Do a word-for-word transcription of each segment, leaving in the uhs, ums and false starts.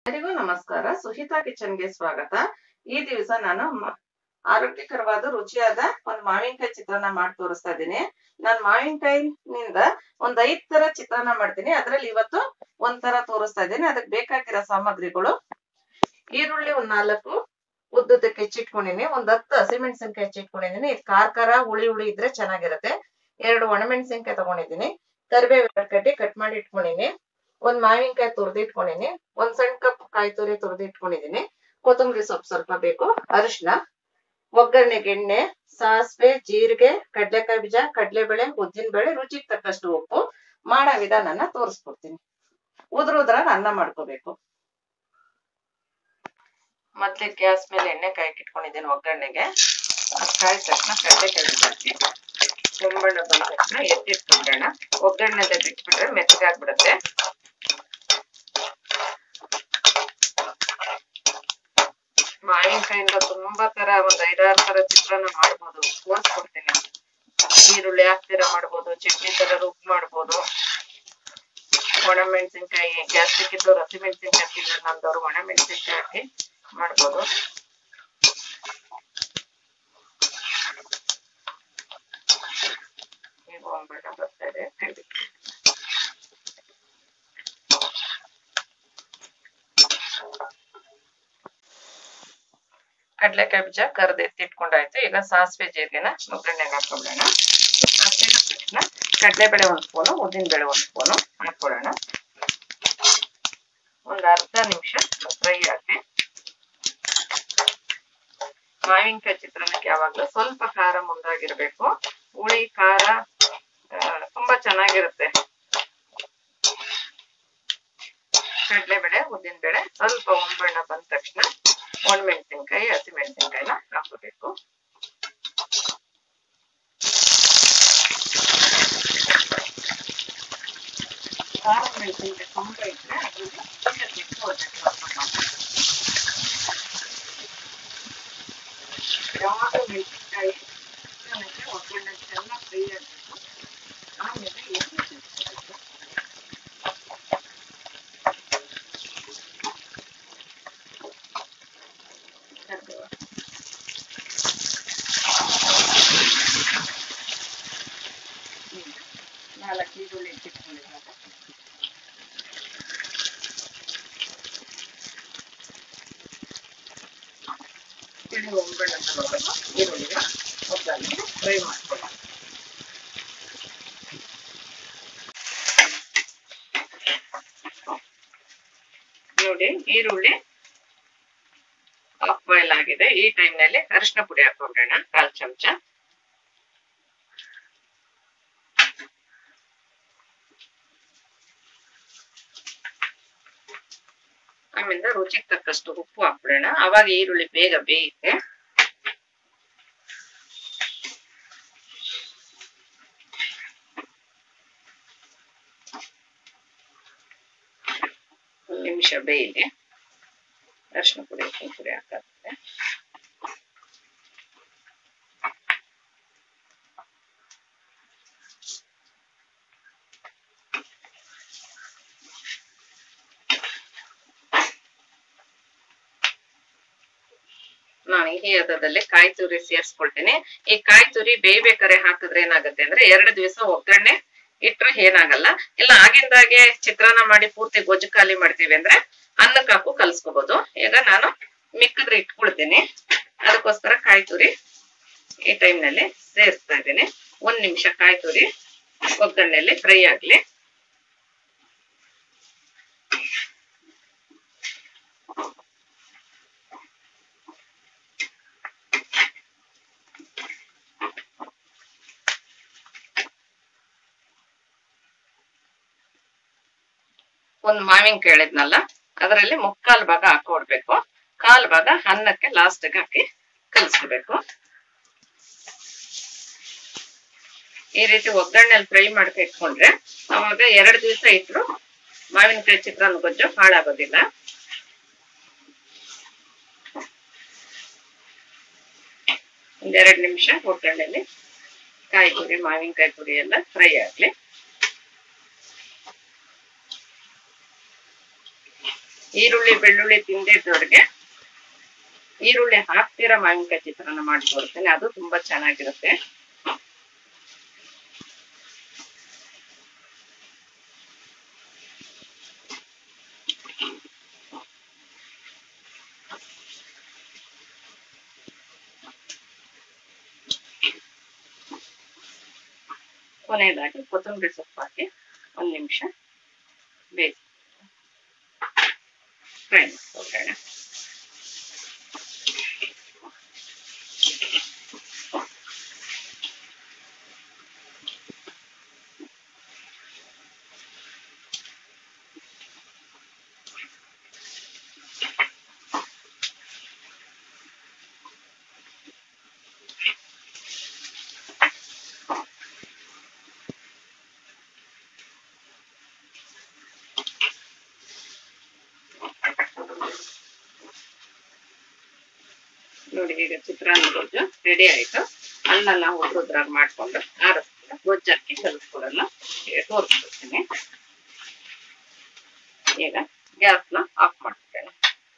ಎಲ್ಲರಿಗೂ ನಮಸ್ಕಾರ. ಸುಹಿತಾ ಕಿಚನ್ ಗೆ ಸ್ವಾಗತ. ಈ ದಿವಸ ನಾನು ಆರೋಗ್ಯಕರವಾದ ರುಚಿಯಾದ ಒಂದು ಮಾವಿನಕಾಯಿ ಚಿತ್ರಾನ್ನ ಮಾಡಿ ತೋರಿಸ್ತಾ ಇದ್ದೀನಿ. ನಾನು ಮಾವಿನಕಾಯಿನಿಂದ ಒಂದ್ ಐದ್ ತರ ಚಿತ್ರಾನ್ನ ಮಾಡ್ತೀನಿ. ಅದ್ರಲ್ಲಿ ಇವತ್ತು ಒಂದ್ ತರ ತೋರಿಸ್ತಾ ಇದ್ದೀನಿ. ಅದಕ್ಕೆ ಬೇಕಾಗಿರೋ ಸಾಮಗ್ರಿಗಳು: ಈರುಳ್ಳಿ ಒಂದ್ ನಾಲ್ಕು ಉದ್ದಕ್ಕೆ ಹೆಚ್ಚಿಟ್ಕೊಂಡಿನಿ, ಒಂದ್ ಹತ್ತು ಹಸಿಮೆಣಸಿನ್ಕಾಯಿ ಹೆಚ್ಚಿಟ್ಕೊಂಡಿದೀನಿ. ಇದು ಖಾರ ಖಾರ ಹುಳಿ ಹುಳಿ ಇದ್ರೆ ಚೆನ್ನಾಗಿರುತ್ತೆ. ಎರಡು ಒಣಮೆಣಸಿನ್ಕಾಯಿ ತಗೊಂಡಿದ್ದೀನಿ. ಕರಿಬೇವು ಎರಡು ಕಡ್ಡಿ ಕಟ್ ಮಾಡಿ ಇಟ್ಕೊಂಡಿನಿ. ಒಂದ್ ಮಾವಿನಕಾಯಿ ತುರ್ದಿ ಇಟ್ಕೊಂಡಿನಿ. ಒಂದ್ ಸಣ್ಣ ಕಪ್ ಕಾಯಿ ತುರಿ ತುರ್ದಿ ಇಟ್ಕೊಂಡಿದೀನಿ. ಕೊತ್ತಂಬರಿ ಸೊಪ್ಪು ಸ್ವಲ್ಪ ಬೇಕು. ಅರಿಶಿನ, ಒಗ್ಗರಣೆಗೆ ಎಣ್ಣೆ, ಸಾಸಿವೆ, ಜೀರಿಗೆ, ಕಡ್ಲೆಕಾಯಿ ಬೀಜ, ಕಡಲೆಬೇಳೆ, ಉದ್ದಿನ ಬೇಳೆ, ರುಚಿಗೆ ತಕ್ಕಷ್ಟು ಉಪ್ಪು. ಮಾಡೋ ವಿಧಾನನ ತೋರಿಸ್ಕೊಡ್ತೀನಿ. ಉದ್ರ ಉದ್ರಾಗ ಅನ್ನ ಮಾಡ್ಕೋಬೇಕು. ಮೊದ್ಲೇ ಗ್ಯಾಸ್ ಮೇಲೆ ಎಣ್ಣೆ ಕಾಯಕ್ ಇಟ್ಕೊಂಡಿದ್ದೀನಿ. ಒಗ್ಗರಣೆಗೆ ಕಾಯಿ ತಕ್ಷಣ ಕಡಲೆಕಾಯಿ ಬೀಜ ಹಾಕಿ ಕೆಂಬಣ್ಣ ಬಂದ ತಕ್ಷಣ ಎತ್ತಿಟ್ಕೊಂಡೋಣ. ಒಗ್ಗರಣೆ ಬಿಟ್ಬಿಟ್ರೆ ಮೆತ್ತಗಾಗ್ಬಿಡುತ್ತೆ. ಮಾವಿನಕಾಯಿಂದ ತುಂಬಾ ತರ ಒಂದ್ ಐದಾರು ತರ ಚಿತ್ರಾನ್ನ ಮಾಡ್ಬೋದು. ತೋರಿಸ್ಕೊಡ್ತೀನಿ. ಈರುಳ್ಳಿ ಹಾಕ್ತಿರ ಮಾಡ್ಬೋದು, ಚಟ್ನಿ ತರ ರುಬ್ ಮಾಡ್ಬೋದು. ಒಣ ಮೆಣಸಿನ್ಕಾಯಿ ಗ್ಯಾಸ್ಟ್ರಿಕ್ ಇದ್ದವ್ರು ಹಸಿ ಮೆಣಸಿನ್ಕಾಯಿ ತಿನ್ನ ನಮ್ದವ್ರು ಒಣ ಮೆಣಸಿನ್ಕಾಯಿ ಹಾಕಿ ಮಾಡ್ಬೋದು. ಈಗ ಒಂಬಣ್ಣ ಬರ್ತಾ ಇದೆ. ಕಡ್ಲೆಕಾಯಿ ಬೀಜ ಕರ್ದು ಎತ್ತಿಟ್ಕೊಂಡಾಯ್ತು. ಈಗ ಸಾಸಿವೆ ಜೀರಿಗೆನ ಒಗ್ಗರಣೆಗೆ ಹಾಕೊಳ್ಳೋಣ. ಸಾಸಿವೆ ತಕ್ಷಣ ಕಡಲೆಬೇಳೆ ಒಂದ್ ಸ್ಪೂನು, ಉದ್ದಿನ ಬೇಳೆ ಒಂದ್ ಸ್ಪೂನು ಹಾಕೊಳ್ಳೋಣ. ಒಂದ್ ಅರ್ಧ ನಿಮಿಷ ಫ್ರೈ ಹಾಕಿ. ಮಾವಿನಕಾಯಿ ಚಿತ್ರಾನ್ನಕ್ಕೆ ಯಾವಾಗ್ಲೂ ಸ್ವಲ್ಪ ಖಾರ ಮುಂದಾಗಿರ್ಬೇಕು. ಹುಳಿ ಖಾರ ತುಂಬಾ ಚೆನ್ನಾಗಿರುತ್ತೆ. ಕಡಲೆಬೇಳೆ ಉದ್ದಿನ ಬೇಳೆ ಸ್ವಲ್ಪ ಒಂಬಣ್ಣ ಬಂದ ತಕ್ಷಣ ಒಣಮೆಣಸಿನ್ಕಾಯಿ ಹಸಿ ಮೆಣಸಿನ್ಕಾಯಿನ ಹಾಕೋಬೇಕು. ಖಾರ ಮೆಣಸಿನ್ಕಾಯಿ ತುಂಬ ಇದ್ರೆ ಅದ್ರಲ್ಲಿ ಟೊಮಾಟೊ ಮೆಣಸಿನ್ಕಾಯಿ ಒಗ್ಗರಣೆ ಚೆನ್ನಾಗಿ ಫ್ರೈ ಆಗಬೇಕು. ಆಮೇಲೆ ಎಣ್ಣೆ ಸೇರಿಸ್ಬೇಕು. ನಾಲ್ಕು ಈರುಳ್ಳಿ ಇಟ್ಟಿಟ್ಕೊಂಡಿದ್ದಾಗ ತಿಳಿ ಒಂಬಣ್ಣ ಬರೋವರೆಗೂ ಈರುಳ್ಳಿನ ಒಗ್ಗರಣೆ ಫ್ರೈ ಮಾಡ್ಕೊಳ್ಳೋಣ. ನೋಡಿ, ಈರುಳ್ಳಿ ಹಾಫ್ ಬಾಯ್ಲ್ ಆಗಿದೆ. ಈ ಟೈಮ್ ನಲ್ಲಿ ಅರಿಶಿನ ಪುಡಿ ಹಾಕೋಣ ಕಾಲ್ ಚಮಚ. ಆಮೇಲೆ ರುಚಿಗೆ ತಕ್ಕಷ್ಟು ಉಪ್ಪು ಹಾಕ್ಬಿಡೋಣ. ಅವಾಗ ಈರುಳ್ಳಿ ಬೇಗ ಬೇಯುತ್ತೆ. ಒಂದು ನಿಮಿಷ ಬೇಯಿದೆ. ಅರಿಶಿನ ಪುಡಿ ಉಪ್ಪಿನ ಪುಡಿ ಹಾಕಾಗುತ್ತೆ. ನಾನು ಈ ಹದದಲ್ಲಿ ಕಾಯಿ ತುರಿ ಸೇರಿಸ್ಕೊಳ್ತೀನಿ. ಈ ಕಾಯಿ ತುರಿ ಬೇಯ್ಬೇಕಾರೆ ಹಾಕಿದ್ರೆ ಏನಾಗುತ್ತೆ ಅಂದ್ರೆ ಎರಡು ದಿವಸ ಒಗ್ಗರಣೆ ಇಟ್ರೆ ಏನಾಗಲ್ಲ. ಇಲ್ಲ ಆಗಿಂದಾಗೆ ಚಿತ್ರಾನ್ನ ಮಾಡಿ ಪೂರ್ತಿ ಗೊಜ್ಜು ಖಾಲಿ ಮಾಡ್ತೀವಿ ಅಂದ್ರೆ ಅನ್ನಕ್ಕೆ ಹಾಕು ಕಲ್ಸ್ಕೋಬಹುದು. ಈಗ ನಾನು ಮಿಕ್ಕಿದ್ರೆ ಇಟ್ಕೊಳ್ತೀನಿ. ಅದಕ್ಕೋಸ್ಕರ ಕಾಯಿ ತುರಿ ಈ ಟೈಮ್ ನಲ್ಲಿ ಸೇರಿಸ್ತಾ ಇದ್ದೀನಿ. ಒಂದ್ ನಿಮಿಷ ಕಾಯಿ ತುರಿ ಒಗ್ಗರಣೆಯಲ್ಲಿ ಫ್ರೈ ಆಗ್ಲಿ. ಒಂದ್ ಮಾವಿನಕಾಯಿ ಹೇಳಿದ್ನಲ್ಲ, ಅದರಲ್ಲಿ ಮುಕ್ಕಾಲ್ ಭಾಗ ಹಾಕೊಡ್ಬೇಕು. ಕಾಲ್ ಭಾಗ ಅನ್ನಕ್ಕೆ ಲಾಸ್ಟ್ ಹಾಕಿ ಕಲ್ಸ್ಕೋಬೇಕು. ಈ ರೀತಿ ಒಗ್ಗರಣೆಯಲ್ಲಿ ಫ್ರೈ ಮಾಡ್ಕೊ ಇಟ್ಕೊಂಡ್ರೆ ಅವಾಗ ಎರಡು ದಿವಸ ಇಟ್ರು ಮಾವಿನಕಾಯಿ ಚಿತ್ರಾನ್ನ ಗೊಜ್ಜು ಹಾಳಾಗೋದಿಲ್ಲ. ಒಂದೆರಡು ನಿಮಿಷ ಒಗ್ಗರಣೆಯಲ್ಲಿ ಕಾಯಿ ತುರಿ ಮಾವಿನಕಾಯಿ ತುರಿ ಎಲ್ಲ ಫ್ರೈ ಆಗ್ಲಿ. ಈರುಳ್ಳಿ ಬೆಳ್ಳುಳ್ಳಿ ತಿಂದೇ ಇದ್ದವ್ರಿಗೆ ಈರುಳ್ಳಿ ಹಾಕ್ತಿರೋ ಮಾವಿನಕಾಯಿ ಚಿತ್ರಾನ್ನ ಮಾಡಿ ತೋರಿಸ್ತೇನೆ. ಅದು ತುಂಬಾ ಚೆನ್ನಾಗಿರುತ್ತೆ. ಕೊನೆಯದಾಗಿ ಕೊತ್ತಂಬರಿ ಸೊಪ್ಪು ಹಾಕಿ ಒಂದ್ ನಿಮಿಷ ಬೇಯಿಸಿ ಫ್ರೈ ಮಾಡ್ಕೊಳ್ಳೋಣ. ನೋಡಿ, ಈಗ ಚಿತ್ರಾನ್ನ ಗೊಜ್ಜು ರೆಡಿ ಆಯ್ತು. ಅನ್ನನ ಉದ್ರುದ್ರಾಗ ಮಾಡ್ಕೊಂಡು ಆರಿಸ್ಕೊಂಡು ಗೊಜ್ಜಾಕಿ ಕಲಿಸ್ಕೊಡೋಣ ತೋರಿಸ್ಕೊಡ್ತೀನಿ. ಈಗ ಗ್ಯಾಸ್ನ ಆಫ್ ಮಾಡ್ತೇನೆ.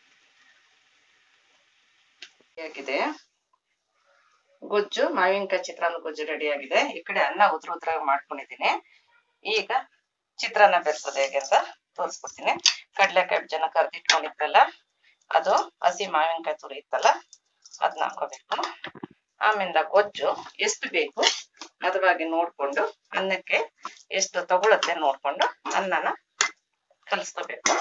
ಹೇಗಿದೆ ಗೊಜ್ಜು, ಮಾವಿನಕಾಯಿ ಚಿತ್ರಾನ್ನ ಗೊಜ್ಜು ರೆಡಿ ಆಗಿದೆ. ಈ ಕಡೆ ಅನ್ನ ಉದ್ರ ಉದ್ರಾಗ ಮಾಡ್ಕೊಂಡಿದ್ದೀನಿ. ಈಗ ಚಿತ್ರಾನ್ನ ಬೆರೆಸೋದು ಹೇಗೆ ಅಂತ ತೋರಿಸ್ಕೊಡ್ತೀನಿ. ಕಡ್ಲೆಕಾಯಿ ಜನ ಕರ್ದಿಟ್ಕೊಂಡಿದ್ರಲ್ಲ, ಅದು ಹಸಿ ಮಾವಿನಕಾಯಿ ತುರಿ ಇತ್ತಲ್ಲ, ಅದನ್ನ ಹಾಕೋಬೇಕು. ಆಮೇಲೆ ಗೊಜ್ಜು ಎಷ್ಟು ಬೇಕು ಅದವಾಗಿ ನೋಡ್ಕೊಂಡು, ಅನ್ನಕ್ಕೆ ಎಷ್ಟು ತಗೊಳುತ್ತೆ ನೋಡ್ಕೊಂಡು ಅನ್ನನ ಕಲಿಸ್ಕೋಬೇಕು.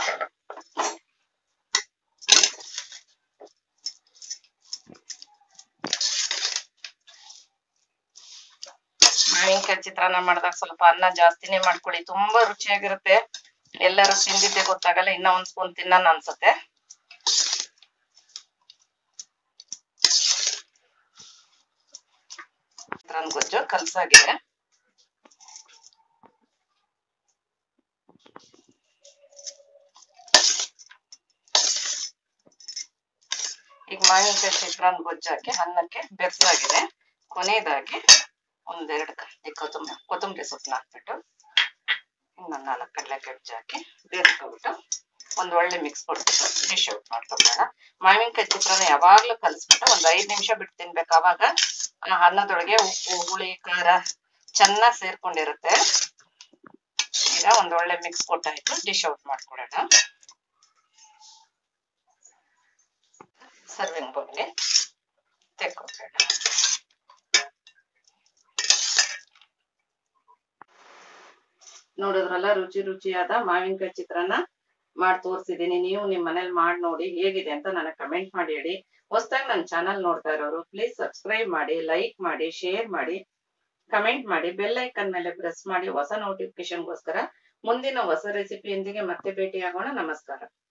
ಮಾವಿನಕಾಯಿ ಚಿತ್ರಾನ್ನ ಮಾಡಿದಾಗ ಸ್ವಲ್ಪ ಅನ್ನ ಜಾಸ್ತಿನೇ ಮಾಡ್ಕೊಳ್ಳಿ, ತುಂಬಾ ರುಚಿಯಾಗಿರುತ್ತೆ. ಎಲ್ಲರೂ ತಿಂದಿದ್ದೆ ಗೊತ್ತಾಗಲ್ಲ, ಇನ್ನ ಒಂದ್ ಸ್ಪೂನ್ ತಿನ್ನೋಣ ಅನ್ಸುತ್ತೆ. ಚಿತ್ರಾನ್ನ ಗೊಜ್ಜು ಕಲ್ಸಾಗಿದೆ. ಈಗ ಮಾವಿನಕಾಯಿ ಚಿತ್ರಾನ್ನ ಗೊಜ್ಜು ಹಾಕಿ ಅನ್ನಕ್ಕೆ ಬೆರೆಸಾಗಿದೆ. ಕೊನೆಯದಾಗಿ ಒಂದೆರಡು ಕೊತ್ತಂಬರಿ ಕೊತ್ತಂಬರಿ ಸೊಪ್ಪನ್ನ ಹಾಕ್ಬಿಟ್ಟು ಇನ್ನೊಂದ್ ನಾಲ್ಕು ಕಡಲೆಕಾಯಿ ಬೀಜ ಹಾಕಿ ಬೇಯಿಸ್ಕೊಬಿಟ್ಟು ಒಂದ್ ಒಳ್ಳೆ ಮಿಕ್ಸ್ ಕೊಡ್ಬಿಟ್ಟು ಡಿಶ್ ಔಟ್ ಮಾಡ್ಕೊಬೇಡ. ಮಾವಿನಕಾಯಿ ಚಿತ್ರಾನ್ನ ಯಾವಾಗ್ಲೂ ಕಲಿಸ್ಬಿಟ್ಟು ಒಂದ್ ಐದ್ ನಿಮಿಷ ಬಿಟ್ಟು ತಿನ್ಬೇಕು. ಅವಾಗ ಅನ್ನದೊಳಗೆ ಉಪ್ಪು ಹುಳಿ ಖಾರ ಚೆನ್ನಾಗಿ ಸೇರ್ಕೊಂಡಿರುತ್ತೆ. ಈಗ ಒಂದ್ ಒಳ್ಳೆ ಮಿಕ್ಸ್ ಕೊಟ್ಟಾಯ್ತು, ಡಿಶ್ ಔಟ್ ಮಾಡ್ಕೊಡೋಣ. ಸರ್ವಿಂಗ್ ಬೌಲ್ಗೆ ತೆಕ್ಕೊಬೇಡ. ನೋಡಿದ್ರಲ್ಲ, ರುಚಿ ರುಚಿಯಾದ ಮಾವಿನಕಾಯಿ ಚಿತ್ರಾನ್ನ ಮಾಡಿ ತೋರಿಸಿದೀನಿ. ನೀವು ನಿಮ್ ಮನೇಲಿ ಮಾಡಿ ನೋಡಿ ಹೇಗಿದೆ ಅಂತ ನನಗೆ ಕಮೆಂಟ್ ಮಾಡಿ ಹೇಳಿ. ಹೊಸದಾಗಿ ನನ್ನ ಚಾನಲ್ ನೋಡ್ತಾ ಇರೋರು ಪ್ಲೀಸ್ ಸಬ್ಸ್ಕ್ರೈಬ್ ಮಾಡಿ, ಲೈಕ್ ಮಾಡಿ, ಶೇರ್ ಮಾಡಿ, ಕಮೆಂಟ್ ಮಾಡಿ, ಬೆಲ್ ಐಕನ್ ಮೇಲೆ ಪ್ರೆಸ್ ಮಾಡಿ ಹೊಸ ನೋಟಿಫಿಕೇಶನ್ಗೋಸ್ಕರ. ಮುಂದಿನ ಹೊಸ ರೆಸಿಪಿಯೊಂದಿಗೆ ಮತ್ತೆ ಭೇಟಿ ಆಗೋಣ. ನಮಸ್ಕಾರ.